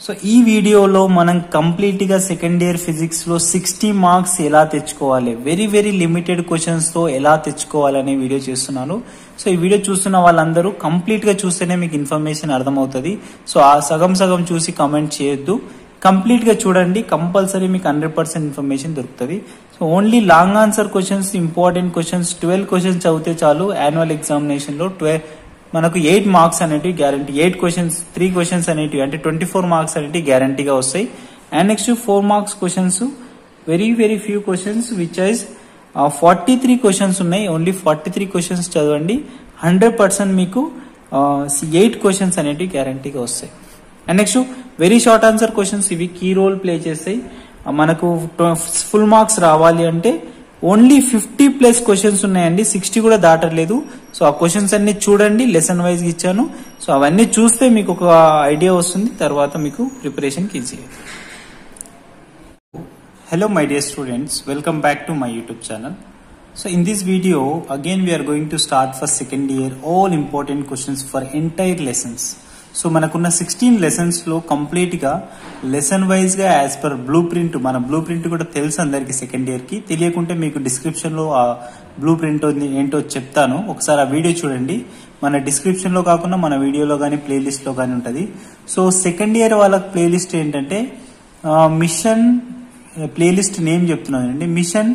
So ఈ వీడియోలో మనం కంప్లీట్ గా సెకండ్ ఇయర్ ఫిజిక్స్ లో 60 మార్క్స్ ఎలా తెచ్చుకోవాలి, వెరీ వెరీ లిమిటెడ్ క్వశ్చన్స్ తో ఎలా తెచ్చుకోవాలనే వీడియో చేస్తున్నాను. సో ఈ వీడియో చూస్తున్న వాళ్ళందరూ కంప్లీట్ గా చూస్తేనే మీకు ఇన్ఫర్మేషన్ అర్థమవుతుంది. సో ఆ సగం సగం చూసి కామెంట్ చేయొద్దు, కంప్లీట్ గా చూడండి, కంపల్సరీ మీకు 100% ఇన్ఫర్మేషన్ దొరుకుతుంది. So only long answer questions, important questions 12 questions చదివితే చాలు. యాన్యువల్ ఎగ్జామినేషన్ లో మనకు 8 మార్క్స్ అనేటివి గ్యారంటీ, 8 క్వశ్చన్స్ 3 క్వశ్చన్స్ అనేటివి అంటే 24 మార్క్స్ అనేటివి గ్యారంటీగా వస్తాయి. And next 4 marks questions, very very few questions which is 43 questions ఉన్నాయి. ఓన్లీ 43 క్వశ్చన్స్ చదవండి, 100% మీకు 8 క్వశ్చన్స్ అనేటివి గ్యారంటీగా వస్తాయి. And next very short answer questions, ఇవి కీ రోల్ ప్లే చేస్తాయి. మనకు ఫుల్ మార్క్స్ రావాలి అంటే ఓన్లీ 50+ క్వశ్చన్స్ ఉన్నాయండి, 60 కూడా దాటలేదు. సో ఆ క్వశ్చన్స్ అన్ని చూడండి, లెసన్ వైజ్ ఇచ్చాను. సో అవన్నీ చూస్తే మీకు ఒక ఐడియా వస్తుంది, తర్వాత మీకు ప్రిపరేషన్ కి easy. Hello my dear students, welcome back to my YouTube channel. So in this video again we are going to start for second year all important questions for entire lessons. So మనకున్న 16 lessons లో complete గా lesson wise గా as per blueprint, మన blueprint కూడా తెలుసు అందరికి second year కి. తెలియకుంటే మీకు డిస్క్రిప్షన్ లో ఆ బ్లూ ప్రింట్ ఏంటో చెప్తాను, ఒకసారి ఆ వీడియో చూడండి. మన డిస్క్రిప్షన్ లో కాకుండా మన వీడియోలో కానీ ప్లేలిస్ట్ లో కానీ ఉంటది. సో సెకండ్ ఇయర్ వాళ్ళ ప్లేలిస్ట్ ఏంటంటే మిషన్ ప్లేలిస్ట్ నేమ్ చెప్తున్నానండి, mission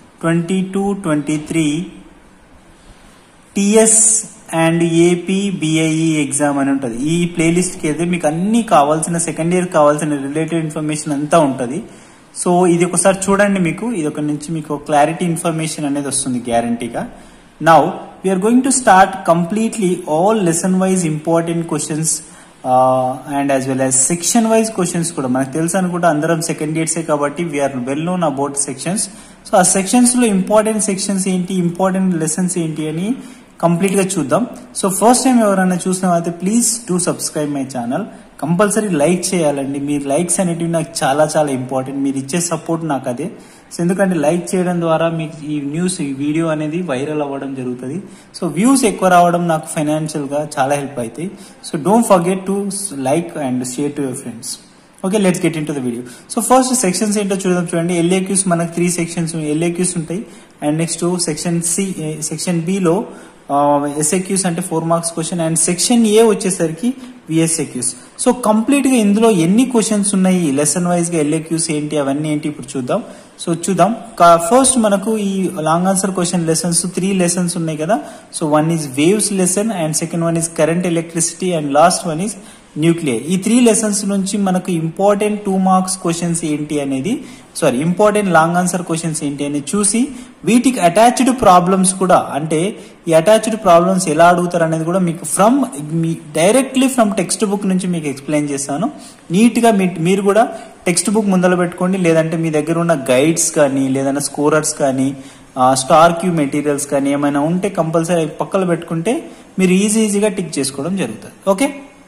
22-23 TS and AP BIE exam అని ఉంటుంది. ఈ ప్లేలిస్ట్ కి అయితే మీకు అన్ని కావాల్సిన సెకండ్ ఇయర్ కావాల్సిన రిలేటెడ్ ఇన్ఫర్మేషన్ అంతా ఉంటుంది. సో ఇది ఒకసారి చూడండి, మీకు ఇది ఒక నుంచి మీకు క్లారిటీ ఇన్ఫర్మేషన్ అనేది వస్తుంది గ్యారంటీగా. Now we are going to start completely all lesson wise important questions and as well as section wise questions కూడా. మనకు తెలుసు అనుకుంటే అందరం సెకండ్ ఇయర్సే కాబట్టి we are well known about sections. So ఆ సెక్షన్స్ లో ఇంపార్టెంట్ సెక్షన్స్ ఏంటి, ఇంపార్టెంట్ లెసన్స్ ఏంటి అని కంప్లీట్ గా చూద్దాం. సో ఫస్ట్ టైం ఎవరైనా చూసిన అయితే please do subscribe my channel. Compulsory like చేయాలండి, మీరు లైక్స్ అనేటివి నాకు చాలా చాలా ఇంపార్టెంట్, మీరు ఇచ్చే సపోర్ట్ నాకు అదే. సో ఎందుకంటే లైక్ చేయడం ద్వారా మీకు ఈ న్యూస్, ఈ వీడియో అనేది వైరల్ అవ్వడం జరుగుతుంది. సో వ్యూస్ ఎక్కువ రావడం నాకు ఫైనాన్షియల్ గా చాలా హెల్ప్ అవుతాయి. So don't forget to like and share to your friends. Okay, let's get into the video. So first sections ఏంటో చూడండి. ఎల్ఏక్యూస్ మనకు 3 సెక్షన్స్ ఎల్ఏక్యూస్ ఉంటాయి. అండ్ నెక్స్ట్ సెక్షన్ బి లో ఎస్ఏక్యూస్ అంటే 4 marks question, and section A వచ్చేసరికి VSAQs. So complete గా ఇందులో ఎన్ని క్వశ్చన్స్ ఉన్నాయి, లెసన్ వైజ్ గా ఎల్ఏక్యూస్ ఏంటి, అవన్నీ ఏంటి ఇప్పుడు చూద్దాం. సో చూద్దాం. ఫస్ట్ మనకు ఈ long answer question lessons 3 lessons ఉన్నాయి కదా. So 1 is waves lesson, and second 1 is current electricity, and last 1 is nuclear. ఈ 3 లెసన్స్ నుంచి మనకు ఇంపార్టెంట్ 2 మార్క్స్ క్వశ్చన్స్ ఏంటి అనేది, ఇంపార్టెంట్ లాంగ్ ఆన్సర్ క్వశ్చన్స్ ఏంటి అనేది చూసి వీటికి అటాచ్డ్ ప్రాబ్లమ్స్ కూడా, అంటే ఈ అటాచ్డ్ ప్రాబ్లమ్స్ ఎలా అడుగుతారు అనేది కూడా మీకు డైరెక్ట్లీ ఫ్రమ్ టెక్స్ట్ బుక్ నుంచి మీకు ఎక్స్ప్లెయిన్ చేస్తాను. నీట్ గా మీరు కూడా టెక్స్ట్ బుక్ ముందర పెట్టుకోండి, లేదంటే మీ దగ్గర ఉన్న గైడ్స్ కానీ, లేదంటే స్కోరర్స్ కానీ, స్టార్ క్యూ మెటీరియల్స్ కానీ ఏమైనా ఉంటే కంపల్సరీ పక్కన పెట్టుకుంటే మీరు ఈజీగా టిక్ చేసుకోవడం జరుగుతుంది. ఓకే,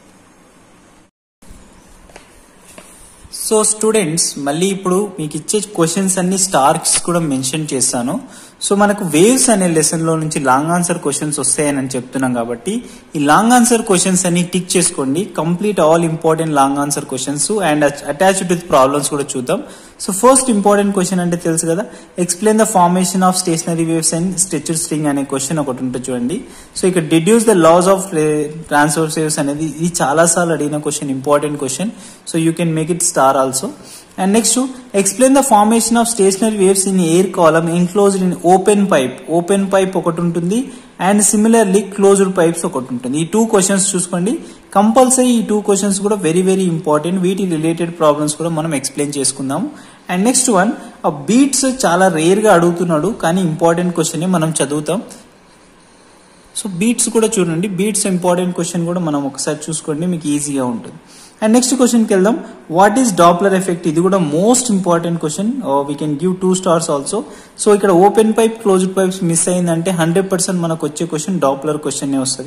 సో స్టూడెంట్స్ మళ్ళీ ఇప్పుడు మీకు ఇచ్చే క్వశ్చన్స్ అన్ని స్టార్స్ కూడా మెన్షన్ చేస్తాను. సో మనకు వేవ్స్ అనే లెసన్ లో నుంచి లాంగ్ ఆన్సర్ క్వశ్చన్స్ వస్తాయని చెప్తున్నాం కాబట్టి ఈ లాంగ్ ఆన్సర్ క్వశ్చన్స్ అన్ని టిక్ చేసుకోండి. Complete all important long answer questions and attached with problems కూడా చూద్దాం. సో ఫస్ట్ ఇంపార్టెంట్ క్వశ్చన్ అంటే తెలుసు కదా, explain the formation of stationary waves and stretched string అనే క్వశ్చన్ ఒకటి ఉంటుంది చూడండి. సో ఇక్కడ deduce the laws of transverse waves అనేది ఇది చాలా సార్లు అడిగిన question, important question. So you can make it star also. And next explain the formation of stationary waves in air column enclosed in open pipe. Open pipe ఒకటి ఉంటుంది, and similarly closed pipes ఒకటి ఉంటుంది. ఈ 2 questions చూసుకోండి, compulsory ఈ 2 questions కూడా very very important. వీటి related problems కూడా మనం ఎక్స్ప్లెయిన్ చేసుకుందాం. అండ్ నెక్స్ట్ వన్, ఆ బీట్స్ చాలా రేర్ గా అడుగుతున్నాడు కానీ ఇంపార్టెంట్ క్వశ్చన్ మనం చదువుతాం. సో బీట్స్ కూడా చూడండి, బీట్స్ ఇంపార్టెంట్ క్వశ్చన్ కూడా మనం ఒకసారి చూసుకోండి, మీకు ఈజీగా ఉంటుంది. అండ్ నెక్స్ట్ క్వశ్చన్ కి వెళ్దాం. What is Doppler effect? ఇది కూడా most important question, we can give 2 stars also. So ఇక్కడ open pipe closed pipes miss అయిందంటే 100% మనకు వచ్చే క్వశ్చన్ డాప్లర్ క్వశ్చన్ వస్తుంది.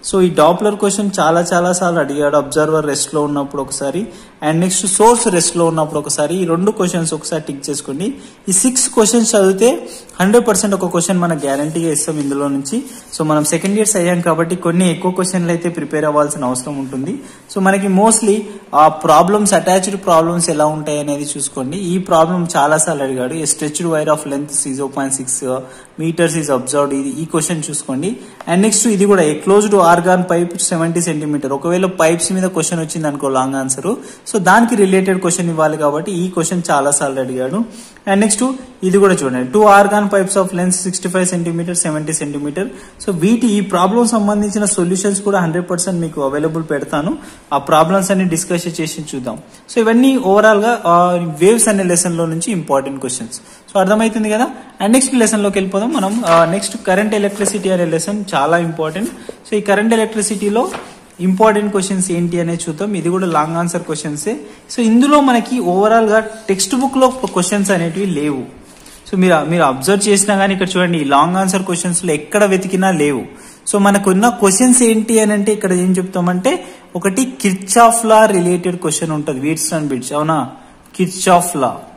సో ఈ డాప్లర్ క్వశ్చన్ చాలా సార్లు అడిగాడు. అబ్జర్వర్ రెస్ట్ లో ఉన్నప్పుడు ఒకసారి, అండ్ నెక్స్ట్ సోర్స్ రెస్ట్ లో ఉన్నప్పుడు ఒకసారి. ఈ 2 క్వశ్చన్స్ ఒకసారి టిక్ చేసుకోండి. ఈ 6 క్వశ్చన్స్ చదివితే 100% ఒక క్వశ్చన్ మనం గ్యారంటీగా ఇస్తాం ఇందులో నుంచి. సో మనం సెకండ్ ఇయర్స్ అయ్యాం కాబట్టి కొన్ని ఎక్కువ క్వశ్చన్లు అయితే ప్రిపేర్ అవ్వాల్సిన అవసరం ఉంటుంది. సో మనకి మోస్ట్లీ ఆ ప్రాబ్లమ్స్, అటాచ్డ్ ప్రాబ్లమ్స్ ఎలా ఉంటాయి అనేది చూసుకోండి. ఈ ప్రాబ్లం చాలా సార్లు అడిగాడు. A stretched wire of length 0.6 meters is observed. ఈ క్వశ్చన్ చూసుకోండి. అండ్ నెక్స్ట్ ఇది కూడా a closed organ pipe 70 centimeter. ఒకవేళ పైప్స్ మీద క్వశ్చన్ వచ్చింది అనుకో లాంగ్ ఆన్సర్, సో దానికి రిలేటెడ్ క్వశ్చన్ ఇవ్వాలి కాబట్టి ఈ క్వశ్చన్ చాలా సార్లు అడిగాడు. అండ్ నెక్స్ట్ ఇది కూడా చూడండి, 2 organ pipes of length 65 centimeter 70 centimeter. So ఈ ప్రాబ్లం సంబంధించిన సొల్యూషన్స్ కూడా 100% మీకు అవైలబుల్ పెడతాను. ఆ ప్రాబ్లమ్స్ అన్ని డిస్కస్ చేసి చూద్దాం. సో ఇవన్నీ ఓవరాల్ గా వేవ్స్ అనే లెసన్ లో నుంచి ఇంపార్టెంట్ క్వశ్చన్స్. సో అర్థమవుతుంది కదా. అండ్ నెక్స్ట్ లెసన్ లోకి వెళ్ళిపోదాం మనం. నెక్స్ట్ కరెంట్ ఎలక్ట్రిసిటీ అనే లెసన్ చాలా ఇంపార్టెంట్. సో ఈ కరెంట్ ఎలక్ట్రిసిటీలో ఇంపార్టెంట్ క్వశ్చన్స్ ఏంటి అనేది చూద్దాం. ఇది కూడా లాంగ్ ఆన్సర్ క్వశ్చన్సే. సో ఇందులో మనకి ఓవరాల్ గా టెక్స్ట్ బుక్ లో క్వశ్చన్స్ అనేటివి లేవు. సో మీరు అబ్జర్వ్ చేసినా గానీ ఇక్కడ చూడండి, ఈ లాంగ్ ఆన్సర్ క్వశ్చన్స్ లో ఎక్కడ వెతికినా లేవు. సో మనకున్న క్వశ్చన్స్ ఏంటి అని అంటే ఇక్కడ ఏం చెప్తామంటే, ఒకటి కిర్చాఫ్ లా రిలేటెడ్ క్వశ్చన్ ఉంటుంది, వీట్స్టోన్ బ్రిడ్జ్. అవునా, కిర్చాఫ్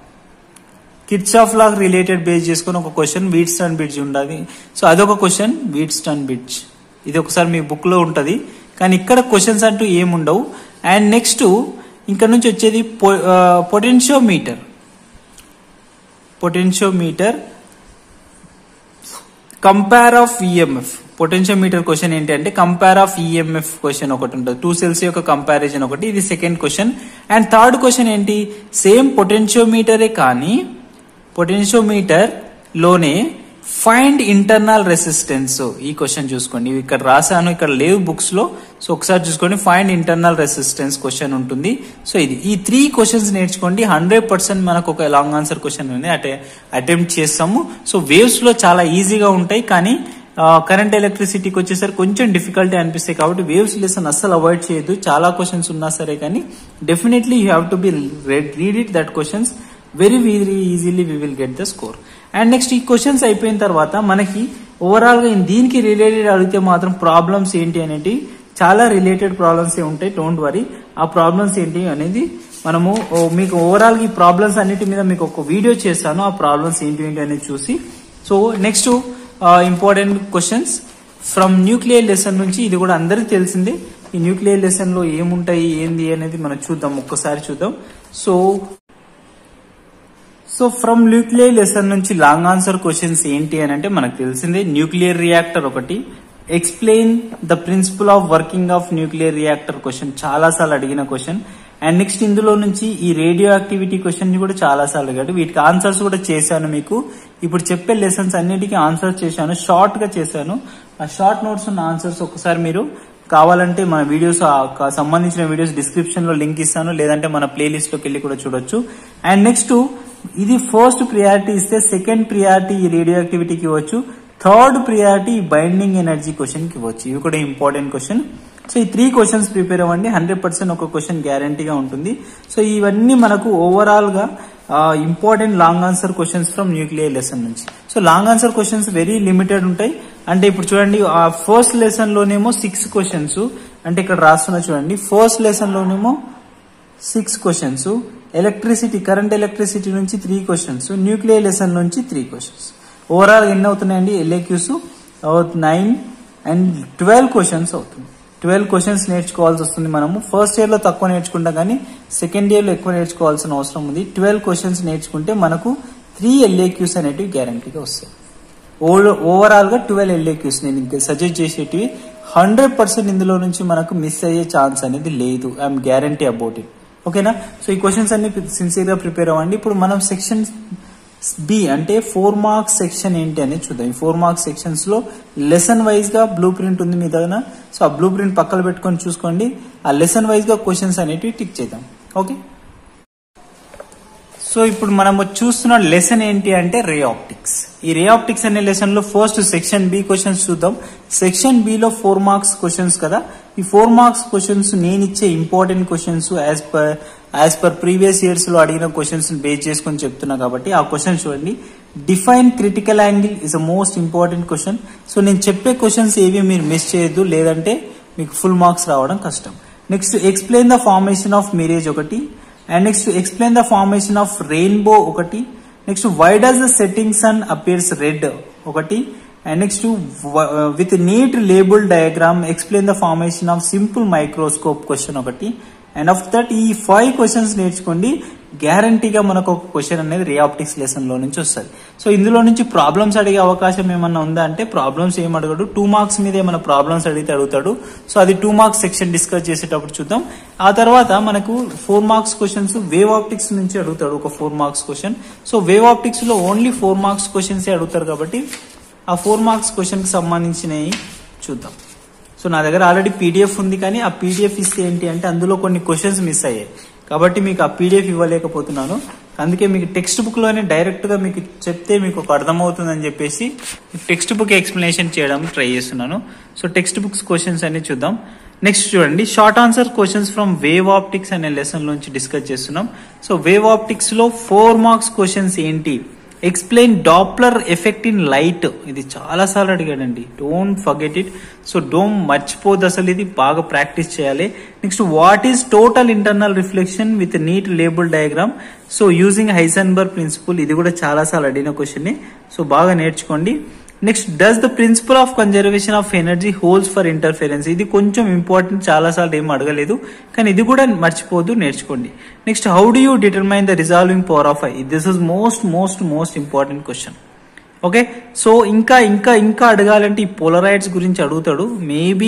లా రిలేటెడ్ బేస్ చేసుకుని ఒక క్వశ్చన్ వీట్స్టోన్ బ్రిడ్జ్ ఉండాలి. సో అదొక క్వశ్చన్ వీట్స్టోన్ బ్రిడ్జ్. ఇది ఒకసారి మీ బుక్ లో ఉంటది, కానీ ఇక్కడ క్వశ్చన్స్ అంటూ ఏముండవు. అండ్ నెక్స్ట్ ఇక్కడ నుంచి వచ్చేది potentiometer compare of EMF. Potentiometer question ఏంటి అంటే కంపేర్ ఆఫ్ ఈఎంఎఫ్ క్వశ్చన్ ఒకటి ఉంటుంది, 2 సెల్స్ యొక్క కంపారిజన్ ఒకటి. ఇది second question. And third question ఏంటి, సేమ్ పొటెన్షియోమీటరే కానీ పొటెన్షియోమీటర్ లోనే ఫైండ్ ఇంటర్నల్ రెసిస్టెన్స్. ఈ క్వశ్చన్ చూసుకోండి, ఇక్కడ రాసాను, ఇక్కడ లేవు బుక్స్ లో. సో ఒకసారి చూసుకోండి, ఫైండ్ ఇంటర్నల్ రెసిస్టెన్స్ క్వశ్చన్ ఉంటుంది. సో ఈ 3 క్వశ్చన్స్ నేర్చుకోండి. 100% మనకు ఒక లాంగ్ ఆన్సర్ క్వశ్చన్ అటెంప్ట్ చేస్తాము. సో వేవ్స్ లో చాలా ఈజీగా ఉంటాయి, కానీ కరెంట్ ఎలక్ట్రిసిటీకి వచ్చేసరికి కొంచెం డిఫికల్టీ అనిపిస్తాయి. కాబట్టి వేవ్స్ లెసన్ అస్సలు అవాయిడ్ చేయొద్దు. చాలా క్వశ్చన్స్ ఉన్నా సరే కానీ definitely you have to be read it that questions very easily we will get the score. And next ఈ క్వశ్చన్స్ అయిపోయిన తర్వాత మనకి ఓవరాల్ గా దీనికి రిలేటెడ్ అడిగితే మాత్రం ప్రాబ్లమ్స్ ఏంటి అనేది చాలా రిలేటెడ్ ప్రాబ్లమ్స్ ఉంటాయి. డోంట్ వరీ, ఆ ప్రాబ్లమ్స్ ఏంటి అనేది మనము మీకు ఓవరాల్ ఈ ప్రాబ్లమ్స్ అన్నిటి మీద మీకు ఒక వీడియో చేస్తాను, ఆ ప్రాబ్లమ్స్ ఏంటి అనేది చూసి. So next important questions from nuclear lesson నుంచి. ఇది కూడా అందరికి తెలిసిందే. ఈ న్యూక్లియర్ లెసన్ లో ఏముంటాయి ఏంది అనేది మనం చూద్దాం, ఒక్కసారి చూద్దాం. సో ఫ్రమ్ న్యూక్లియర్ లెసన్ నుంచి లాంగ్ ఆన్సర్ క్వశ్చన్స్ ఏంటి అని అంటే మనకు తెలిసిందే. న్యూక్లియర్ రియాక్టర్ ఒకటి, explain the principle of working of nuclear reactor question, చాలా సార్లు అడిగిన క్వశ్చన్. అండ్ నెక్స్ట్ ఇందులో నుంచి ఈ రేడియో యాక్టివిటీ క్వశ్చన్ ని కూడా చాలా సార్లు అడిగాడు. వీటికి ఆన్సర్స్ కూడా చేశాను. మీకు ఇప్పుడు చెప్పే లెసన్స్ అన్నిటికీ ఆన్సర్స్ చేశాను, షార్ట్ గా చేశాను. ఆ షార్ట్ నోట్స్ ఉన్న ఆన్సర్స్ ఒకసారి మీరు కావాలంటే మన వీడియోస్ సంబంధించిన వీడియోస్ డిస్క్రిప్షన్ లో లింక్ ఇస్తాను, లేదంటే మన ప్లేలిస్ట్ లోకి వెళ్ళి కూడా చూడొచ్చు. అండ్ నెక్స్ట్ ఇది ఫస్ట్ ప్రియారిటీ ఇస్తే సెకండ్ ప్రియారిటీ ఈ రేడియో యాక్టివిటీకి ఇవ్వచ్చు, third priority binding energy question కి ఇవ్వచ్చు. ఇవి కూడా ఇంపార్టెంట్ క్వశ్చన్. సో ఈ 3 క్వశ్చన్స్ ప్రిపేర్ అవ్వండి, 100% ఒక క్వశ్చన్ గ్యారంటీగా ఉంటుంది. సో ఇవన్నీ మనకు ఓవరాల్ గా important long answer questions from nuclear lesson నుంచి. So long answer questions very limited ఉంటాయి. అంటే ఇప్పుడు చూడండి, ఆ ఫస్ట్ లెసన్ లోనేమో 6 క్వశ్చన్స్, అంటే ఇక్కడ రాస్తున్నా చూడండి, ఫస్ట్ లెసన్ లోనేమో 6 క్వశ్చన్స్, ఎలక్ట్రిసిటీ కరెంట్ ఎలక్ట్రిసిటీ నుంచి 3 క్వశ్చన్స్, న్యూక్లియర్ లెసన్ నుంచి 3 క్వశ్చన్స్. ఓవరాల్ ఎన్ని అవుతున్నాయండి ఎల్ఏక్యూస్? 9 అండ్ 12 క్వశ్చన్స్ అవుతుంది. 12 క్వశ్చన్స్ నేర్చుకోవాల్సి వస్తుంది. మనము ఫస్ట్ ఇయర్ లో తక్కువ నేర్చుకుంటాం, కానీ సెకండ్ ఇయర్ లో ఎక్కువ నేర్చుకోవాల్సిన అవసరం ఉంది. 12 క్వశ్చన్స్ నేర్చుకుంటే మనకు 3 ఎల్ఏక్యూస్ అనేటివి గ్యారంటీగా వస్తాయి. ఓవరాల్ గా 12 ఎల్ఏక్యూస్ నేను ఇంకా సజెస్ట్ చేసేటివి. 100% ఇందులో నుంచి మనకు మిస్ అయ్యే ఛాన్స్ అనేది లేదు. I'm guarantee about it. ఓకేనా? సో ఈ క్వశ్చన్స్ అన్ని సిన్సియర్ గా ప్రిపేర్ అవ్వండి. ఇప్పుడు మనం సెక్షన్ బి అంటే 4 మార్క్స్ సెక్షన్ ఏంటి అనేది చూద్దాం. ఈ 4 మార్క్స్ సెక్షన్స్ లో లెసన్ వైజ్ గా బ్లూ ప్రింట్ ఉంది మీ దగ్గర. సో ఆ బ్లూ ప్రింట్ పక్కన పెట్టుకొని చూసుకోండి. ఆ లెసన్ వైజ్ గా క్వశ్చన్స్ అనేటివి టిక్ చేద్దాం. ఓకే, సో ఇప్పుడు మనం చూస్తున్న లెసన్ ఏంటి అంటే రే ఆప్టిక్స్. ఈ రే ఆప్టిక్స్ అనే లెసన్ లో ఫస్ట్ సెక్షన్ బి క్వశ్చన్స్ చూద్దాం. సెక్షన్ బి లో 4 మార్క్స్ క్వశ్చన్స్ కదా. ఈ 4 మార్క్స్ క్వశ్చన్స్ నేను ఇచ్చే important questions as per previous years లో అడిగిన క్వశ్చన్స్ బేస్ చేసుకొని చెప్తున్నా కాబట్టి ఆ క్వశ్చన్ చూడండి. Define critical angle is a most important question. So నేను చెప్పే క్వశ్చన్స్ ఏవి మీరు మిస్ చేయొద్దు, లేదంటే మీకు ఫుల్ మార్క్స్ రావడం కష్టం. Next explain the formation of mirage ఒకటి, and next explain the formation of rainbow ఒకటి, next why does the setting sun appears red ఒకటి, and next with neat label diagram explain the formation of simple microscope question ఒకటి. And after that ఈ 5 questions నేర్చుకోండి, గ్యారంటీగా మనకు ఒక question అనేది ray optics lesson లో నుంచి వస్తుంది. సో ఇందులో నుంచి ప్రాబ్లమ్స్ అడిగే అవకాశం ఏమన్నా ఉందా అంటే ప్రాబ్లమ్స్ ఏం అడగడు, 2 మార్క్స్ మీద ఏమైనా ప్రాబ్లమ్స్ అడిగితే అడుగుతాడు. సో అది 2 మార్క్స్ సెక్షన్ డిస్కస్ చేసేటప్పుడు చూద్దాం. ఆ తర్వాత మనకు 4 మార్క్స్ క్వశ్చన్స్ వేవ్ ఆప్టిక్స్ నుంచి అడుగుతాడు, ఒక 4 marks question. So wave optics లో ఓన్లీ 4 మార్క్స్ క్వశ్చన్స్ అడుగుతారు కాబట్టి ఆ 4 మార్క్స్ క్వశ్చన్ కి సంబంధించినవి చూద్దాం. సో నా దగ్గర ఆల్రెడీ పీడిఎఫ్ ఉంది, కానీ ఆ పీడిఎఫ్ ఇస్తే ఏంటి అంటే అందులో కొన్ని క్వశ్చన్స్ మిస్ అయ్యాయి కాబట్టి మీకు ఆ పీడిఎఫ్ ఇవ్వలేకపోతున్నాను. అందుకే మీకు టెక్స్ట్ బుక్ లోనే డైరెక్ట్ గా మీకు చెప్తే మీకు ఒక అర్థమవుతుందని చెప్పేసి టెక్స్ట్ బుక్ ఎక్స్ప్లెనేషన్ చేయడానికి ట్రై చేస్తున్నాను. సో టెక్స్ట్ బుక్స్ క్వశ్చన్స్ అన్ని చూద్దాం. నెక్స్ట్ చూడండి, short answer questions from wave optics అనే లెసన్ నుంచి డిస్కస్ చేస్తున్నాం. సో వేవ్ ఆప్టిక్స్ లో 4 మార్క్స్ క్వశ్చన్స్ ఏంటి, explain Doppler effect in light, ఇది చాలా సార్లు అడిగాడండి, don't forget it. So don't మర్చిపోద్దు, అసలు ఇది బాగా ప్రాక్టీస్ చేయాలి. Next what is total internal reflection with neat label diagram, so using Heisenberg principal, ఇది కూడా చాలా సార్లు అడిగిన క్వశ్చన్. సో బాగా నేర్చుకోండి. Next does the principle of conservation of energy holds for interference, ఇది కొంచెం ఇంపార్టెంట్, చాలా సార్లు ఏం అడగలేదు కానీ ఇది కూడా మర్చిపోద్దు, నేర్చుకోండి. Next how do you determine the resolving power of eye, this is most important question. Okay, so ఇంకా అడగాలంటే ఈ పోలరాయిడ్స్ గురించి అడుగుతాడు. మేబీ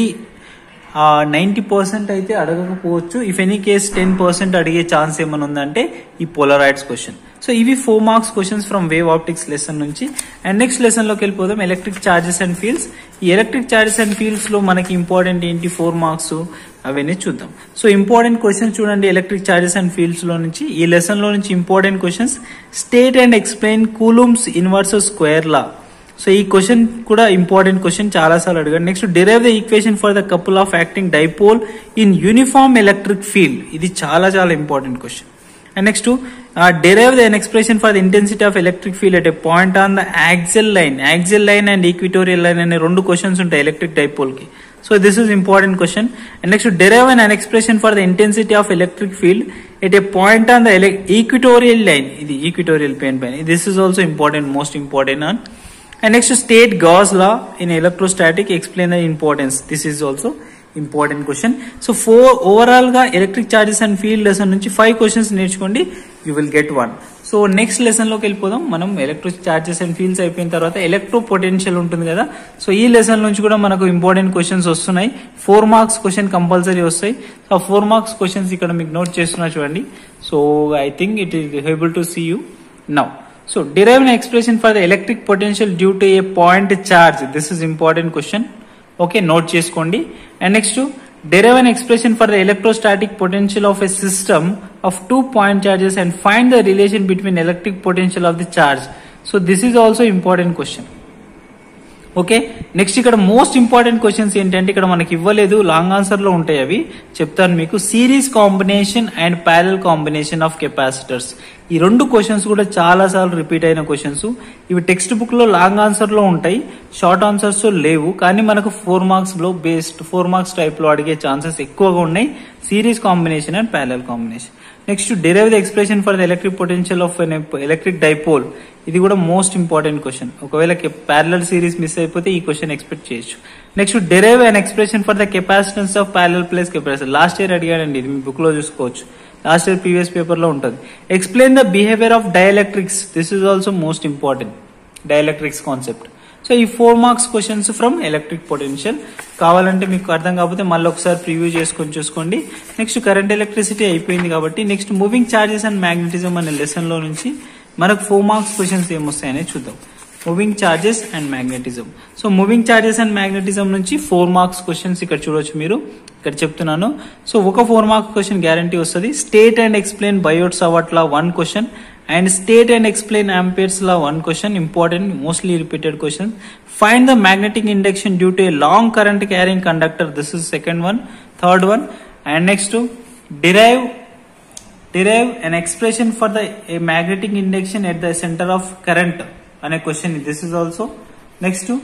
90% అయితే అడగకపోవచ్చు. ఇఫ్ ఎనీ కేస్ 10% అడిగే ఛాన్స్ ఏమైనా ఉందంటే ఈ పోలరాయిడ్స్ క్వశ్చన్. సో ఇవి 4 marks questions from wave optics lesson నుంచి. అండ్ నెక్స్ట్ లెసన్ లోకి వెళ్ళిపోదాం, ఎలక్ట్రిక్ చార్జెస్ అండ్ ఫీల్డ్స్. ఈ ఎలక్ట్రిక్ చార్జెస్ అండ్ ఫీల్డ్స్ లో మనకి ఇంపార్టెంట్ ఏంటి, 4 మార్క్స్ అవన్నీ చూద్దాం. సో ఇంపార్టెంట్ క్వశ్చన్స్ చూడండి ఎలక్ట్రిక్ చార్జెస్ అండ్ ఫీల్డ్స్ లో నుంచి, ఈ లెసన్ లో నుంచి important questions. State and explain Coulomb's inverse square law, so ఈ క్వశ్చన్ కూడా ఇంపార్టెంట్ క్వశ్చన్, చాలా సార్లు అడిగాడు. Next derive the equation for the couple of acting dipole in uniform electric field, ఇది చాలా important question. And next derive an expression for the intensity of electric field at a point on the axial line and equatorial line అనే 2 questions ఉంటాయి electric dipole కి. So this is important question. And next derive an expression for the intensity of electric field at a point on the equatorial line, ఇది equatorial plane పైన, this is also important, most important. And next state Gauss law in electrostatic, explain the importance, this is also important question. So overall గా electric charges and field lesson నుంచి 5 questions నేర్చుకోండి, you will get 1. So next lesson లోకి వెళ్ళిపోదాం. మనం electric charges and fields అయిపోయిన తర్వాత electro potential ఉంటుంది కదా, సో ఈ లెసన్ నుంచి కూడా మనకు ఇంపార్టెంట్ క్వశ్చన్స్ వస్తున్నాయి. 4 మార్క్స్ క్వశ్చన్ కంపల్సరీ వస్తాయి. సో 4 మార్క్స్ క్వశ్చన్స్ ఇక్కడ మీకు నోట్ చేస్తున్నా చూడండి. So I think it is able to see you now. So derive an expression for the electric potential due to a point charge, this is important question. Okay, note చేసుకోండి. And next derive an expression for the electrostatic potential of a system of 2 point charges and find the relation between electric potential of the charge. So this is also important question. Okay, next ఇక్కడ most important questions ఏంటంటే ఇక్కడ మనకి ఇవ్వలేదు, long answer లో ఉంటాయి, అవి చెప్తాను మీకు. Series combination and parallel combination of capacitors, ఈ 2 క్వశ్చన్స్ కూడా చాలా సార్లు రిపీట్ అయిన క్వశ్చన్స్. ఇవి టెక్స్ట్ బుక్ లో లాంగ్ ఆన్సర్ లో ఉంటాయి, షార్ట్ ఆన్సర్స్ లేవు, కానీ మనకు 4 మార్క్స్ లో బేస్డ్ 4 మార్క్స్ టైప్ లో అడిగే ఛాన్సెస్ ఎక్కువగా ఉన్నాయి. Series combination and parallel combination. Next derive the expression for the electric potential of an electric dipole, ఇది కూడా మోస్ట్ ఇంపార్టెంట్ క్వశ్చన్. ఒకవేళ ప్యారలల్ సిరీస్ మిస్ అయిపోతే ఈ క్వశ్చన్ ఎక్స్పెక్ట్ చేయొచ్చు. Next derive an expression for the capacitance of parallel place capacitor, last year అడిగాడండి, ఇది మీ book లో చూసుకోవచ్చు, లాస్ట్ ఇయర్ ప్రీవియస్ పేపర్ లో ఉంటుంది. Explain the behaviour of dielectrics, this is also most important, dielectrics concept. So ఈ 4 marks questions from electric potential. కావాలంటే మీకు అర్థం కాకపోతే మళ్ళీ ఒకసారి ప్రివ్యూ చేసుకొని చూసుకోండి. నెక్స్ట్ కరెంట్ ఎలక్ట్రిసిటీ అయిపోయింది కాబట్టి next moving charges and magnetism అనే లెసన్ లో నుంచి మనకు 4 మార్క్స్ క్వశ్చన్స్ ఏమొస్తాయనే చూద్దాం. Moving charges and magnetism. So moving charges and magnetism నుంచి 4 మార్క్స్ క్వశ్చన్స్ ఇక్కడ చూడొచ్చు మీరు, ఇక్కడ చెప్తున్నాను. సో ఒక 4 మార్క్స్ క్వశ్చన్ గ్యారంటీ వస్తుంది. State and explain Biot Savart law 1 question, and state and explain Ampere's law 1 question, important, mostly repeated question. Find the magnetic induction due to a long current carrying conductor, this is second one. Third one, and next to derive an expression for the a magnetic induction at the center of current ane question, this is also. Next to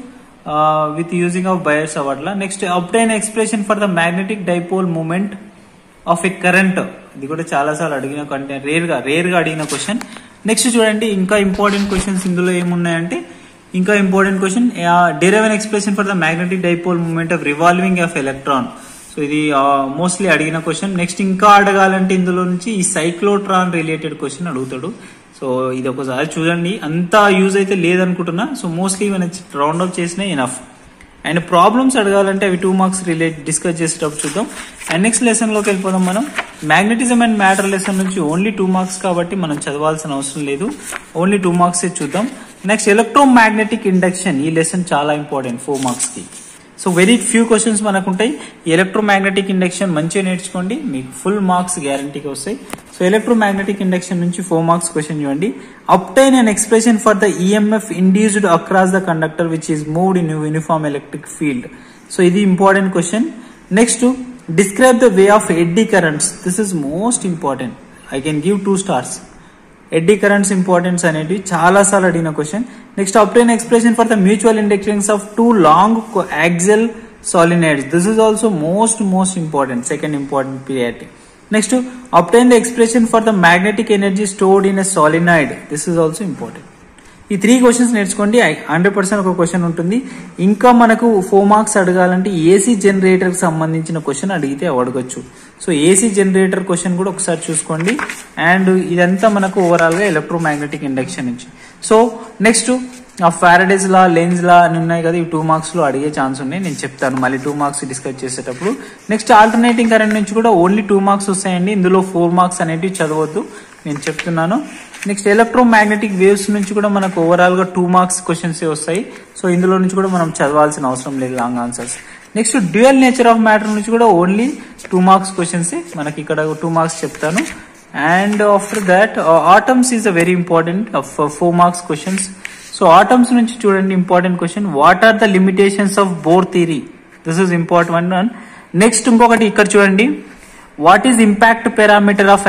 with using of బయర్స్ Savart law. Next obtain expression for the magnetic dipole moment of a current. ఇది కూడా చాలా సార్లు అడిగిన content, rare గా అడిగిన question. Next చూడండి ఇంకా ఇంపార్టెంట్ క్వశ్చన్స్ ఇందులో ఏమున్నాయంటే, ఇంకా important question derive an expression for the magnetic dipole moment of revolving of electron. So ఇది మోస్ట్లీ అడిగిన క్వశ్చన్. నెక్స్ట్ ఇంకా అడగాలంటే ఇందులో నుంచి ఈ సైక్లోట్రాన్ రిలేటెడ్ క్వశ్చన్ అడుగుతాడు. సో ఇది ఒకసారి చూడండి, అంత యూజ్ అయితే లేదనుకుంటున్నా. సో మోస్ట్లీ మనం రౌండ్ అప్ చేసినా ఎనఫ్. అండ్ ప్రాబ్లమ్స్ అడగాలంటే అవి 2 మార్క్స్ డిస్కస్ చేసేటప్పుడు చూద్దాం. అండ్ నెక్స్ట్ లెసన్ లోకి వెళ్ళిపోదాం మనం. మ్యాగ్నెటిజం అండ్ మ్యాటర్ లెసన్ నుంచి ఓన్లీ 2 మార్క్స్ కాబట్టి మనం చదవాల్సిన అవసరం లేదు, ఓన్లీ 2 మార్క్స్ చూద్దాం. నెక్స్ట్ ఎలక్ట్రోమాగ్నెటిక్ ఇండక్షన్, ఈ లెసన్ చాలా ఇంపార్టెంట్ 4 మార్క్స్ కి. సో వెరీ ఫ్యూ క్వశ్చన్స్ మనకు ఉంటాయి. ఎలక్ట్రోమాగ్నెటిక్ ఇండక్షన్ మంచిగా నేర్చుకోండి, మీకు ఫుల్ మార్క్స్ గ్యారంటీగా వస్తాయి. సో ఎలక్ట్రోమాగ్నెటిక్ ఇండక్షన్ నుంచి 4 మార్క్స్ క్వశ్చన్ చూడండి. Obtain an expression for the EMF induced across the conductor which is moved in uniform electric field. So ఇది important question. Next describe the way of eddy currents. This is most important, I can give 2 stars. Eddy currents importance అనేవి చాలా సార్లు అడిగిన question. Next obtain expression for the mutual inductance of 2 long axial solenoids. This is also most important, second important priority. Next, obtain the expression for the magnetic energy stored in a solenoid. This is also important. ఈ 3 questions నేర్చుకోండి, 100% ఒక question ఉంటుంది. ఇంకా మనకు 4 marks అడగాలంటే AC generator కి సంబంధించిన క్వశ్చన్ అడిగితే అడగొచ్చు. సో ఏసీ జనరేటర్ క్వశ్చన్ కూడా ఒకసారి చూసుకోండి. అండ్ ఇదంతా మనకు ఓవరాల్ గా ఎలక్ట్రోమాగ్నెటిక్ ఇండక్షన్ నుంచి. So next Faraday's law, Lenz's law అని ఉన్నాయి కదా, ఈ 2 మార్క్స్ లో అడిగే ఛాన్స్ ఉన్నాయి, నేను చెప్తాను మళ్ళీ 2 మార్క్స్ డిస్కస్ చేసేటప్పుడు. నెక్స్ట్ ఆల్టర్నేటింగ్ కరెంట్ నుంచి కూడా ఓన్లీ 2 మార్క్స్ వస్తాయండి, ఇందులో 4 మార్క్స్ అనేటివి చదవద్దు, నేను చెప్తున్నాను. నెక్స్ట్ ఎలక్ట్రోమాగ్నెటిక్ వేవ్స్ నుంచి కూడా మనకు ఓవరాల్ గా 2 మార్క్స్ క్వశ్చన్స్ వస్తాయి. సో ఇందులో నుంచి కూడా మనం చదవాల్సిన అవసరం లేదు long answers. Next dual nature of matter నుంచి కూడా ఓన్లీ 2 మార్క్స్ క్వశ్చన్స్ మనకి ఇక్కడ 2 మార్క్స్ చెప్తాను. And after that atoms is a very important 4 marks questions. So atoms నుంచి చూడండి important question, what are the limitations of Bohr theory. This is important one. Next ఇంకొకటి ఇక్కడ చూడండి, what is impact parameter of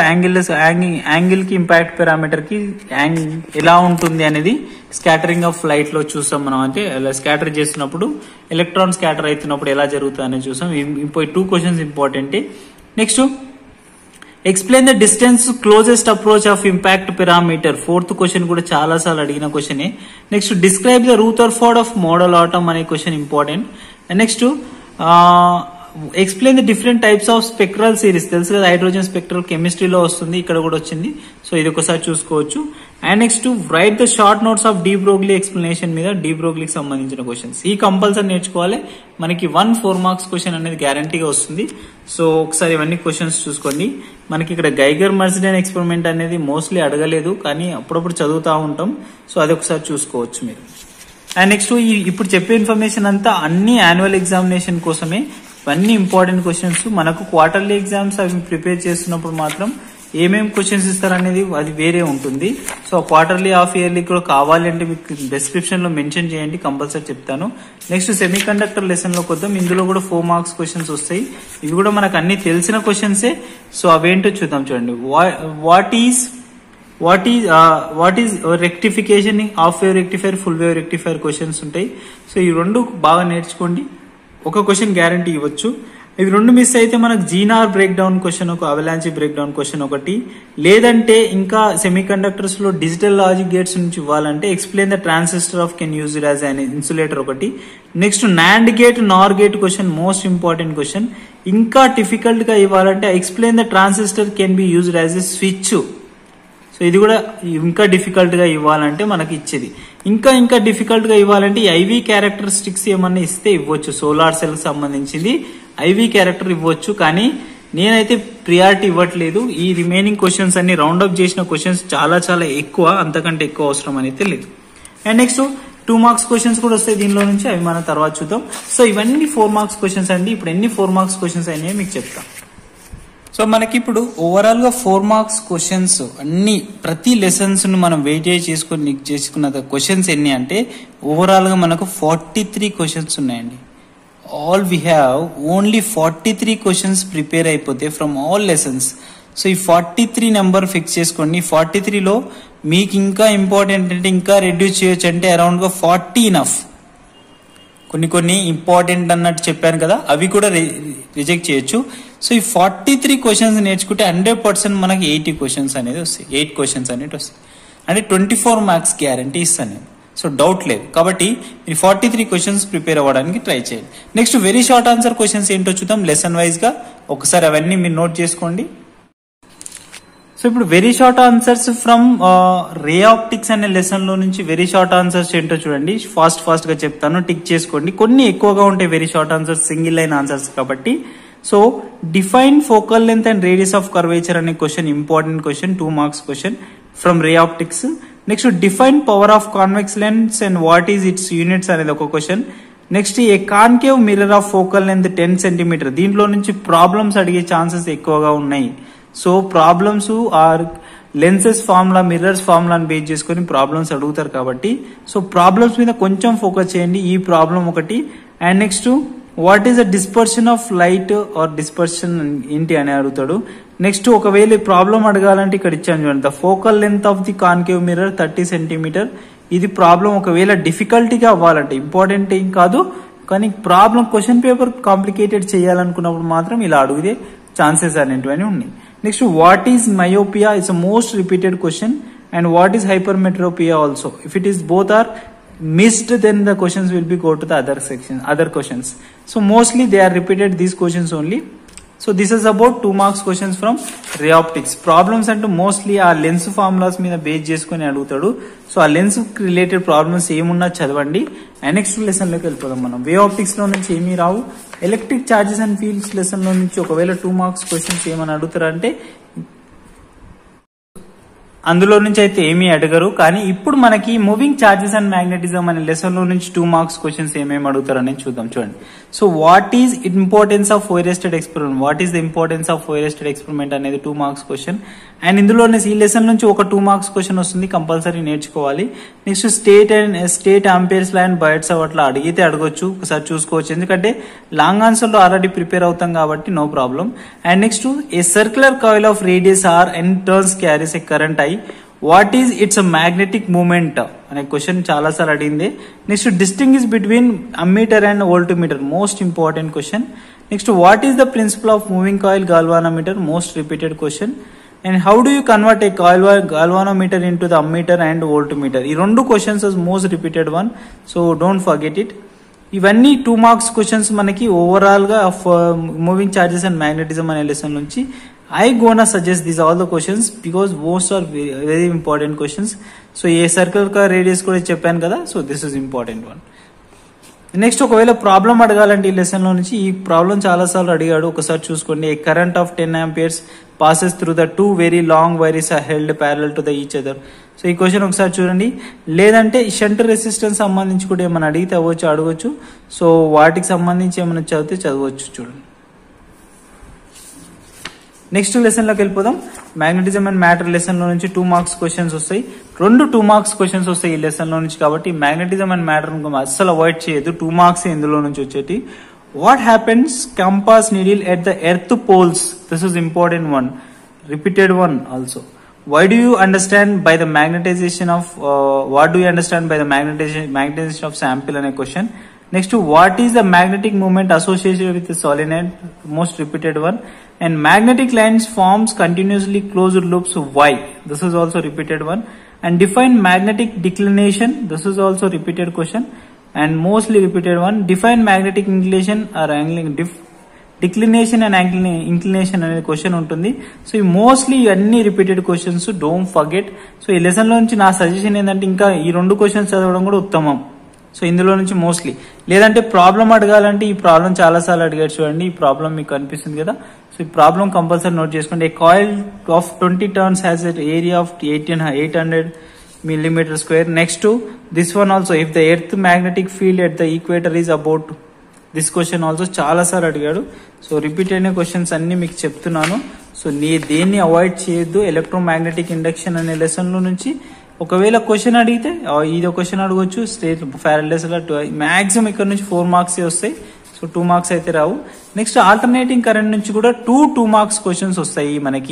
angle కి impact parameter కి ఎలా ఉంటుంది అనేది స్కాటరింగ్ ఆఫ్ లైట్ లో చూసాం మనం. అంటే స్కాటర్ చేస్తున్నప్పుడు ఎలక్ట్రాన్ స్కాటర్ అవుతున్నప్పుడు ఎలా జరుగుతుంది అనేది చూసాం. 2 questions important. Next explain the distance closest approach of impact parameter, 4th question కూడా చాలా సార్లు అడిగిన question. Next describe the Rutherford of model atom అనే question important. Next explain the different types of spectral series, తెలుసు కదా hydrogen spectral కెమిస్ట్రీలో వస్తుంది, ఇక్కడ కూడా వచ్చింది. సో ఇది ఒకసారి చూసుకోవచ్చు. And next write the short notes of de Broglie explanation మీద, డీ బ్రోగ్లీకి సంబంధించిన క్వశ్చన్స్ ఈ కంపల్సరీ నేర్చుకోవాలి. మనకి 4 మార్క్స్ క్వశ్చన్ అనేది గ్యారంటీగా వస్తుంది. సో ఒకసారి ఇవన్నీ క్వశ్చన్స్ చూసుకోండి. మనకి ఇక్కడ గైగర్ మర్సిడెన్ ఎక్స్పెరిమెంట్ అనేది మోస్ట్లీ అడగలేదు, కానీ అప్పుడప్పుడు చదువుతూ ఉంటాం. సో అది ఒకసారి చూసుకోవచ్చు మీరు. అండ్ నెక్స్ట్ ఇప్పుడు చెప్పే ఇన్ఫర్మేషన్ అంతా అన్ని యాన్యువల్ ఎగ్జామినేషన్ కోసమే, ఇవన్నీ ఇంపార్టెంట్ క్వశ్చన్స్. మనకు క్వార్టర్లీ ఎగ్జామ్స్ అవి ప్రిపేర్ చేస్తున్నప్పుడు మాత్రం ఏమేమి క్వశ్చన్స్ ఇస్తారనేది అది వేరే ఉంటుంది. సో క్వార్టర్లీ హాఫ్ ఇయర్లీ కూడా కావాలి అంటే మీకు డిస్క్రిప్షన్ లో మెన్షన్ చేయండి, కంపల్సరీ చెప్తాను. నెక్స్ట్ సెమీ కండక్టర్ లెసన్ లోకి వద్దాం. ఇందులో కూడా 4 మార్క్స్ క్వశ్చన్స్ వస్తాయి. ఇవి కూడా మనకు అన్ని తెలిసిన క్వశ్చన్సే. సో అవేంటో చూద్దాం. చూడండి, what is rectification half wave rectifier, full wave rectifier questions ఉంటాయి. సో ఈ 2 బాగా నేర్చుకోండి, ఒక క్వశ్చన్ గ్యారంటీ ఇవ్వచ్చు. ఇవి 2 మిస్ అయితే మనకు జీనార్ బ్రేక్ డౌన్ క్వశ్చన్, ఒక అవలాంచి బ్రేక్ డౌన్ క్వశ్చన్ ఒకటి, లేదంటే ఇంకా సెమీ కండక్టర్స్ లో డిజిటల్ లాజిక్ గేట్స్ నుంచి ఇవ్వాలంటే explain the transistor of can use it as an insulator ఒకటి. Next NAND gate, NOR gate question most important question. ఇంకా difficult గా ఇవ్వాలంటే explain the transistor can be used as a switch. So ఇది కూడా ఇంకా difficult గా ఇవ్వాలంటే మనకి ఇచ్చేది. ఇంకా డిఫికల్ట్ గా ఇవ్వాలంటే ఐవీ క్యారెక్టరిస్టిక్స్ ఏమన్నా ఇస్తే ఇవ్వచ్చు, సోలార్ సెల్ కి సంబంధించింది ఐవీ క్యారెక్టర్ ఇవ్వచ్చు, కానీ నేనైతే ప్రియారిటీ ఇవ్వట్లేదు. ఈ రిమైనింగ్ క్వశ్చన్స్ అన్ని రౌండ్ అప్ చేసిన క్వశ్చన్స్ చాలా ఎక్కువ, అంతకంటే ఎక్కువ అవసరం అయితే లేదు. అండ్ నెక్స్ట్ 2 మార్క్స్ క్వశ్చన్స్ కూడా వస్తాయి దీనిలో నుంచి, అవి మనం తర్వాత చూద్దాం. సో ఇవన్నీ 4 మార్క్స్ క్వశ్చన్స్ అండి. ఇప్పుడు ఎన్ని 4 మార్క్స్ క్వశ్చన్స్ అయినాయో మీకు చెప్తాం. సో మనకి ఇప్పుడు ఓవరాల్ గా 4 మార్క్స్ క్వశ్చన్స్ అన్ని ప్రతి లెసన్స్ ను మనం వెయిటేజ్ చేసుకున్న క్వశ్చన్స్ ఎన్ని అంటే ఓవరాల్ గా మనకు 43 క్వశ్చన్స్ ఉన్నాయండి. All we have only 43 questions prepare అయిపోతే ఫ్రమ్ ఆల్ లెసన్స్. సో ఈ 43 నెంబర్ ఫిక్స్ చేసుకోండి. 43లో మీకు ఇంకా ఇంపార్టెంట్ అంటే ఇంకా రెడ్యూస్ చేయొచ్చు అంటే అరౌండ్ గా 40 ఇనఫ్. కొన్ని ఇంపార్టెంట్ అన్నట్టు చెప్పాను కదా, అవి కూడా రిజెక్ట్ చేయొచ్చు. సో ఈ 43 క్వశ్చన్స్ నేర్చుకుంటే 100% మనకి 80 క్వశ్చన్స్ అనేది వస్తాయి, 8 క్వశ్చన్స్ అనేది వస్తాయి. అంటే 24 మార్క్స్ గ్యారంటీ ఇస్తాను నేను. సో డౌట్ లేదు. కాబట్టి మీరు 43 క్వశ్చన్స్ ప్రిపేర్ అవ్వడానికి ట్రై చేయండి. Next very short answer questions ఏంటో చూద్దాం లెసన్ వైజ్ గా. ఒకసారి అవన్నీ మీరు నోట్ చేసుకోండి. సో ఇప్పుడు very short answers from ray optics అనే లెసన్ లో నుంచి వెరీ షార్ట్ ఆన్సర్స్ ఏంటో చూడండి. ఫాస్ట్ గా చెప్తాను, టిక్ చేసుకోండి. కొన్ని ఎక్కువగా ఉంటాయి very short answers, single line answers కాబట్టి. So define focal length and radius of curvature అనే question important question, 2 marks question from ray optics. Next define power of convex lens and what is its units అనేది ఒక question. Next a concave mirror of focal length 10 centimeter. దీంట్లో నుంచి problems అడిగే chances ఎక్కువగా ఉన్నాయి. So problems or lenses formula, mirrors ఫార్ములాని base చేసుకుని problems అడుగుతారు కాబట్టి సో ప్రాబ్లమ్స్ మీద కొంచెం ఫోకస్ చేయండి. ఈ ప్రాబ్లం ఒకటి. And next what is the dispersion of light or dispersion ఏంటి అని అడుగుతాడు. నెక్స్ట్ ఒకవేళ ఈ ప్రాబ్లం అడగాలంటే ఇక్కడ ఇచ్చాను చూడండి, the focal length of the concave mirror 30 centimeter. ఇది ప్రాబ్లం ఒకవేళ డిఫికల్టీగా అవ్వాలంటే, ఇంపార్టెంట్ ఏం కాదు కానీ ప్రాబ్లం క్వశ్చన్ పేపర్ కాంప్లికేటెడ్ చేయాలనుకున్నప్పుడు మాత్రం ఇలా అడిగే ఛాన్సెస్ అనేటివన్నీ ఉన్నాయి. Next what is myopia is a most repeated question and what is hypermetropia also. If it is both or missed then the questions will be go to the other questions. So mostly they are repeated these questions only. So this is about 2 marks questions from ray optics. Problems అంటే mostly ఆ lens formulas మీద base చేసుకుని అడుగుతాడు. So ఆ lens related problems ఏమున్నా చదవండి. And next lesson లోకి వెళ్ళిపోదాం మనం. వే ఆప్టిక్స్ లో నుంచి ఏమీ రావు. Electric charges and fields lesson లో నుంచి ఒకవేళ 2 మార్క్స్ క్వశ్చన్స్ ఏమని అడుగుతారంటే అందులో నుంచి అయితే ఏమీ అడగరు. కానీ ఇప్పుడు మనకి మూవింగ్ చార్జెస్ అండ్ మ్యాగ్నెటిజం అనే లెసన్ లో నుంచి 2 మార్క్స్ క్వశ్చన్స్ ఏమేమి అడుగుతారు అనేది చూద్దాం. చూడండి. So what is importance of Oersted experiment, what is the importance of Oersted experiment అనేది 2 మార్క్స్ క్వశ్చన్. అండ్ ఇందులోనే ఈ లెసన్ నుంచి ఒక 2 మార్క్స్ క్వశ్చన్ వస్తుంది, కంపల్సరీ నేర్చుకోవాలి. Next state Ampere's law and Biot's అట్లా అడిగితే అడగొచ్చు, ఒకసారి చూసుకోవచ్చు. ఎందుకంటే లాంగ్ ఆన్సర్ లో ఆల్రెడీ ప్రిపేర్ అవుతాం కాబట్టి no problem. And next a circular coil of radius R and turns carries a current I, what is its magnetic moment అనే క్వశ్చన్ చాలా సార్లు అడిగింది. Next distinguish between ammeter and voltmeter, most important question. Next what is the principle of moving coil galvanometer, most repeated question. And how do you convert a galvanometer into the ammeter and voltmeter. ఈ 2 questions most repeated one. So don't forget it. ఇవన్నీ 2 marks questions మనకి overall గా moving charges and magnetism అనే lesson నుంచి. I gonna suggest these all the questions because most are very important questions. So a circle కా radius కూడా చెప్పాను కదా, so this is important one. Next ఒకవేళ problem అడగాలంటే ఈ లెసన్ లో నుంచి ఈ ప్రాబ్లం చాలా సార్లు అడిగాడు, ఒకసారి చూసుకోండి. A current of 10 amperes passes through the 2 very long wires are held parallel to the each other. So ఈ క్వశ్చన్ ఒకసారి చూడండి. లేదంటే షంట్ రెసిస్టెన్స్ సంబంధించి కూడా ఏమైనా అడిగితే అడగొచ్చు. సో వాటికి సంబంధించి ఏమైనా చదివితే చదవచ్చు. చూడండి. నెక్స్ట్ లెసన్ లోకి వెళ్ళిపోదాం. మ్యాగ్నెటిజం అండ్ మ్యాటర్ లెసన్ లో నుంచి 2 మార్క్స్ క్వశ్చన్స్ వస్తాయి. 2 మార్క్స్ క్వశ్చన్స్ వస్తాయి ఈ లెసన్ లో నుంచి. కాబట్టి మ్యాగ్నెటిజం అండ్ మ్యాటర్ అస్సలు అవాయిడ్ చేయదు, 2 మార్క్స్ ఇందులో నుంచి వచ్చేటి. What happens compass needle at the earth poles, this is important one, repeated one also. Why do you understand by the magnetization of what do you understand by the magnetization of sample అనే క్వశ్చన్. Next what is the magnetic moment associated with solenoid, most repeated one. And magnetic lines forms continuously closed loops, why, this is also repeated one. And define magnetic declination, this is also repeated question and mostly repeated one. Define magnetic inclination or declination and inclination అనే question ఉంటుంది. So ఈ mostly అన్ని repeated questions, don't forget. So ఈ lesson లో నుంచి నా suggestion ఏంటంటే ఇంకా ఈ 2 క్వశ్చన్స్ చదవడం కూడా ఉత్తమం. సో ఇందులో నుంచి మోస్ట్లీ, లేదంటే ప్రాబ్లం అడగాలంటే ఈ ప్రాబ్లం చాలా సార్లు అడిగారు చూడండి. ఈ ప్రాబ్లం మీకు కనిపిస్తుంది కదా, సో ఈ ప్రాబ్లం కంపల్సరీ నోట్ చేసుకోండి. A coil of 20 turns has a area of 800 millimeter square. Next this one also, if the earth magnetic field at the equator is about, this question also చాలా సార్లు అడిగాడు. So repeat అయిన questions అన్ని మీకు చెప్తున్నాను. So దేన్ని avoid చేయొద్దు. Electromagnetic induction అనే లెసన్ లో నుంచి ఒకవేళ క్వశ్చన్ అడిగితే ఇది క్వశ్చన్ అడగొచ్చు. స్టేట్ ఫారడేస్ మాక్సిమం ఇక్కడ నుంచి 4 మార్క్స్ వస్తాయి. సో 2 మార్క్స్ అయితే రావు. నెక్స్ట్ ఆల్టర్నేటింగ్ కరెంట్ నుంచి కూడా 2 మార్క్స్ క్వశ్చన్స్ వస్తాయి మనకి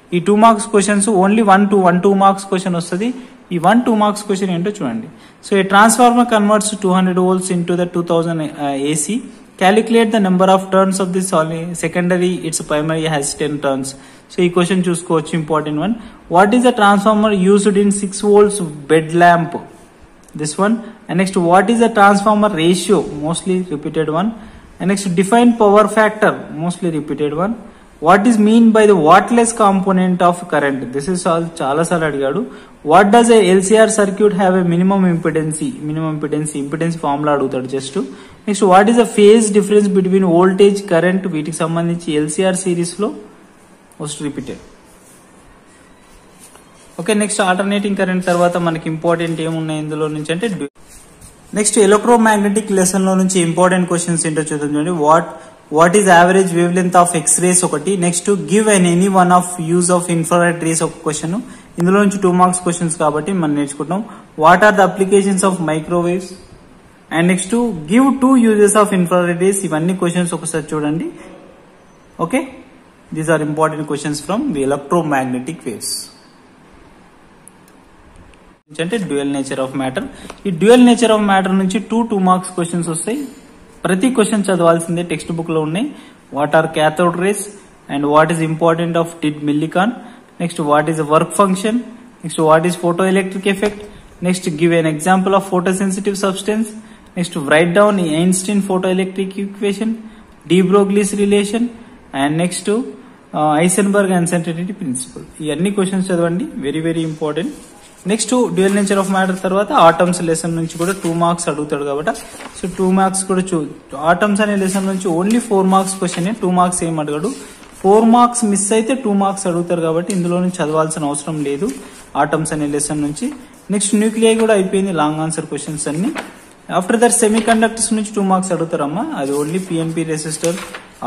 ఈ 2 marks questions only 1 marks question వస్తుంది. ఈ 1 మార్క్స్ క్వశ్చన్ ఏంటో చూడండి. So a transformer converts 200 volts into the 2000 AC. Calculate the number of turns of this secondary, its primary has 10 turns. So ఈ క్వశ్చన్ చూసుకోవచ్చు, important one. What is the transformer used in 6 volts bed lamp? This one. And next, what is the transformer ratio? Mostly repeated one. And next, define power factor. Mostly repeated one. What is mean by the wattless component of current? This is all chala sal adigadu. What does a LCR circuit have a minimum impedance? Impedance formula adugutadu just to. Next, what is the phase difference between voltage current? వీటికి సంబంధించి LCR series లో most repeated. Okay, next alternating current తర్వాత మనకి important ఏమున్నాయి ఇందులో నుంచి అంటే next electromagnetic lesson లో నుంచి ఇంపార్టెంట్ క్వశ్చన్స్ ఏంటో చూద్దాం. చూడండి, what is average wavelength of X rays ఒకటి. Next give and any one of use of infrared rays ఒక క్వశ్చన్. ఇందులో నుంచి 2 మార్క్స్ క్వశ్చన్స్ కాబట్టి మనం నేర్చుకుంటాం. What are the applications of microwaves. And next give 2 uses of infrared rays. ఇవన్నీ questions ఒకసారి చూడండి. Okay, these are important questions from the electromagnetic waves. అంటే డ్యూయల్ నేచర్ ఆఫ్ మ్యాటర్. ఈ డ్యూయల్ నేచర్ ఆఫ్ మ్యాటర్ నుంచి 2 marks questions వస్తాయి. ప్రతి question చదవాల్సిందే, text book లో ఉన్నాయి. What are cathode rays and what is important of did Millikan. Next, what is work function. Next, what is photo electric effect. Next, give an example of photo sensitive substance. Next, write down Einstein photo electric equation, de Broglie's relation, and next Heisenberg uncertainty principle. ఈ అన్ని క్వశ్చన్స్ చదవండి, very very important. Next dual nature of matter తర్వాత atoms lesson నుంచి కూడా 2 marks అడుగుతాడు కాబట్టి so 2 marks కూడా ఆటమ్స్ అనే లెసన్ నుంచి ఓన్లీ 4 మార్క్స్ క్వశ్చన్, 2 మార్క్స్ ఏం అడగడు. 4 మార్క్స్ మిస్ అయితే 2 మార్క్స్ అడుగుతారు కాబట్టి ఇందులో నుంచి చదవాల్సిన అవసరం లేదు ఆటమ్స్ అనే లెసన్ నుంచి. నెక్స్ట్ న్యూక్లియై కూడా అయిపోయింది, లాంగ్ ఆన్సర్ క్వశ్చన్స్ అన్ని. ఆఫ్టర్ దట్ సెమీ కండక్టర్స్ నుంచి 2 మార్క్స్ అడుగుతారమ్మా. అది ఓన్లీ పిఎన్పి రెసిస్టర్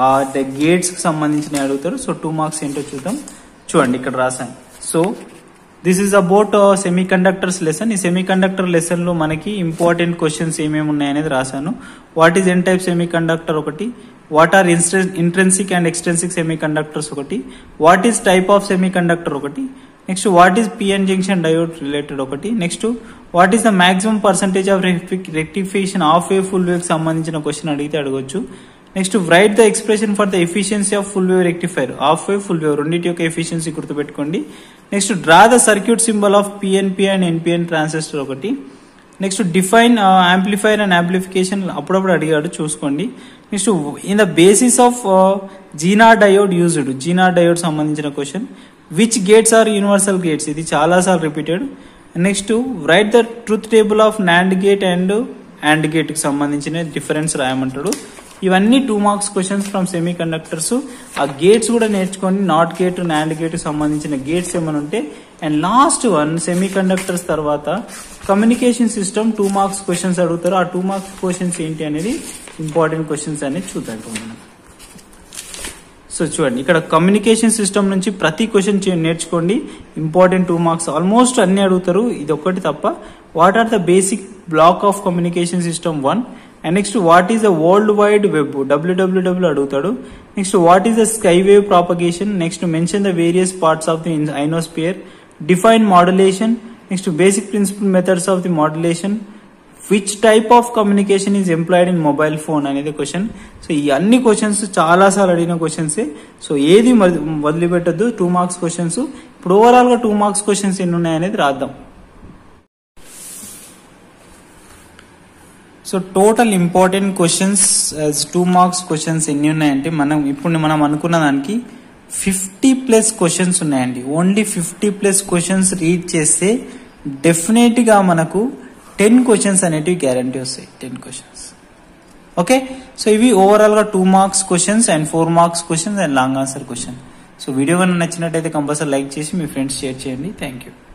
గేట్స్ కి సంబంధించిన అడుగుతారు. సో 2 మార్క్స్ ఏంటో చూద్దాం. చూడండి, ఇక్కడ రాసాను. So this is about semiconductors lesson. ఈ సెమీ కండక్టర్ లెసన్ లో మనకి ఇంపార్టెంట్ క్వశ్చన్స్ ఏమేమి ఉన్నాయనేది రాశాను. What is N type semiconductor ఒకటి. What are intrinsic and extrinsic semiconductors ఒకటి. What is type of semiconductor ఒకటి. Next, what is PN junction diode related ఒకటి. Next, what is the maximum percentage of rectification of wave full wave సంబంధించిన క్వశ్చన్ అడిగితే అడగొచ్చు. Next, write the expression for the efficiency of full wave rectifier. Half wave, full wave రెండింటి యొక్క efficiency గుర్తుపెట్టుకోండి. Next, draw the circuit symbol of PNP and NPN transistor ఒకటి. Next, define amplifier and amplification అప్పుడప్పుడు అడిగాడు, చూసుకోండి. Next, in the basis of zener diode used. Zener diode సంబంధించిన question. Which gates are universal gates. ఇది చాలా సార్లు repeated. Next, write the truth table of NAND gate and AND gate కి సంబంధించిన difference రాయమంటాడు. ఇవన్నీ 2 marks questions from semiconductors. ఆ gates కూడా నేర్చుకోండి, నాట్ గేట్ నాండ్ గేట్ సంబంధించిన గేట్స్ ఏమైనా ఉంటే. And last one semiconductors తర్వాత కమ్యూనికేషన్ సిస్టమ్ 2 మార్క్స్ క్వశ్చన్స్ అడుగుతారు. ఆ 2 మార్క్స్ క్వశ్చన్స్ ఏంటి అనేది ఇంపార్టెంట్ క్వశ్చన్స్ అనేది చూద్దాం. సో చూడండి, ఇక్కడ కమ్యూనికేషన్ సిస్టమ్ నుంచి ప్రతి క్వశ్చన్ నేర్చుకోండి, ఇంపార్టెంట్ 2 మార్క్స్ ఆల్మోస్ట్ అన్ని అడుగుతారు, ఇది ఒక్కటి తప్ప. What are the basic block of communication system 1. And next, what is the world wide web, www అడుగుతాడు. Next, what is the sky wave propagation. Next, mention the various parts of the ionosphere. Define modulation. Next, basic principle methods of the modulation. Which type of communication is employed in mobile phone అనేది question. So ఈ అన్ని questions చాలా సార్లు అడిగిన క్వశ్చన్సే. So ఏది వదిలిపెట్టద్దు, 2 marks questions. ఇప్పుడు ఓవరాల్ గా 2 మార్క్స్ క్వశ్చన్స్ ఎన్ని ఉన్నాయనేది రాద్దాం. So total important questions 2 marks questions ఎన్ని ఉన్నాయంటే మనం అనుకున్న దానికి 50+ క్వశ్చన్స్ ఉన్నాయండి. ఓన్లీ 50+ క్వశ్చన్స్ రీడ్ చేస్తే డెఫినెట్ గా మనకు 10 క్వశ్చన్స్ అనేటివి గ్యారంటీ వస్తాయి. 10 క్వశ్చన్స్. ఓకే, సో ఇవి ఓవరాల్ గా 2 marks questions and 4 marks questions and long answer question. So video కనుక నచ్చినట్టయితే కంపల్సరీ లైక్ చేసి మీ ఫ్రెండ్స్ షేర్ చేయండి. Thank you.